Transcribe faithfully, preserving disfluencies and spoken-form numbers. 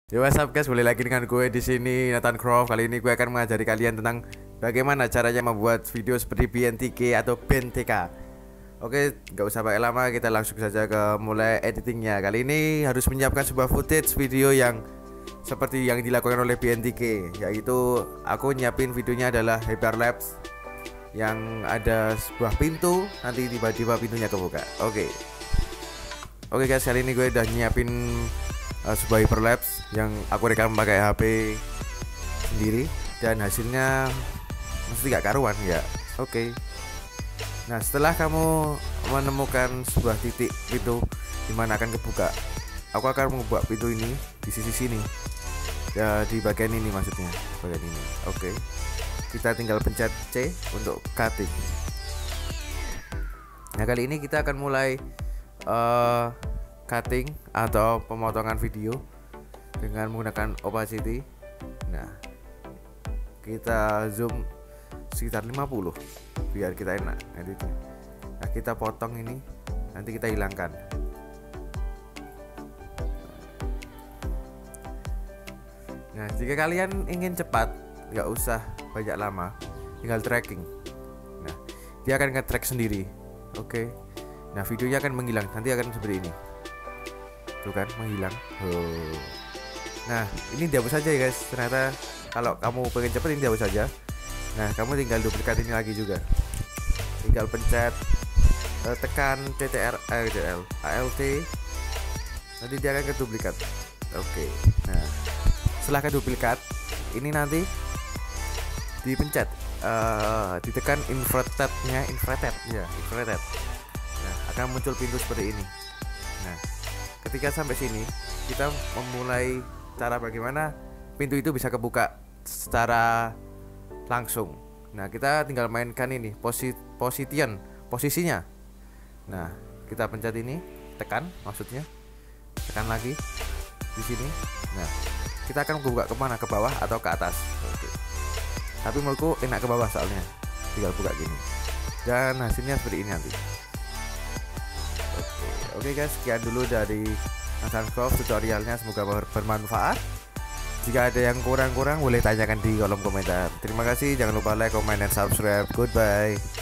Yo, what's up guys, boleh lagi dengan gue di sini Nathan Croft. Kali ini gue akan mengajari kalian tentang bagaimana caranya membuat video seperti B N T K atau B N T K. Oke, nggak usah pakai lama, kita langsung saja ke mulai editingnya. Kali ini harus menyiapkan sebuah footage video yang seperti yang dilakukan oleh B N T K, yaitu aku nyiapin videonya adalah hyperlapse yang ada sebuah pintu, nanti tiba-tiba pintunya kebuka. Oke. Oke guys, kali ini gue udah nyiapin uh, sebuah hyperlapse yang aku rekam pakai H P sendiri dan hasilnya mesti gak karuan ya. Oke. Nah, setelah kamu menemukan sebuah titik pintu dimana akan kebuka, aku akan membuka pintu ini di sisi sini ya, di bagian ini maksudnya, bagian ini. Oke. Kita tinggal pencet C untuk cutting. Nah, kali ini kita akan mulai uh, cutting atau pemotongan video dengan menggunakan opacity. Nah, kita zoom sekitar lima puluh biar kita enak editnya. Nah, kita potong ini, nanti kita hilangkan. Nah, jika kalian ingin cepat, nggak usah banyak lama, tinggal tracking. Nah, dia akan nge-track sendiri. Oke. Nah, videonya akan menghilang, nanti akan seperti ini. Tuh kan, menghilang. Oh. Nah, ini dihapus saja ya guys. Ternyata kalau kamu pengen cepet ini dihapus saja. Nah, kamu tinggal duplikat ini lagi juga. Tinggal pencet uh, tekan C T R eh, A L T. Nanti dia akan ke duplikat. Oke. Nah, setelah ke duplikat, ini nanti dipencet, uh, ditekan inverted-nya, inverted ya, inverted. Nah, akan muncul pintu seperti ini. Nah, ketika sampai sini, kita memulai cara bagaimana pintu itu bisa kebuka secara langsung. Nah, kita tinggal mainkan ini posi position, posisinya. Nah, kita pencet ini, tekan maksudnya, tekan lagi di sini. Nah, kita akan buka kemana, ke bawah atau ke atas. Oke. Tapi menurutku enak ke bawah soalnya, tinggal buka gini dan hasilnya seperti ini nanti. Oke, oke guys, sekian dulu dari Nathan Croft tutorialnya, semoga bermanfaat. Jika ada yang kurang-kurang boleh tanyakan di kolom komentar. Terima kasih, jangan lupa like, comment, dan subscribe. Goodbye.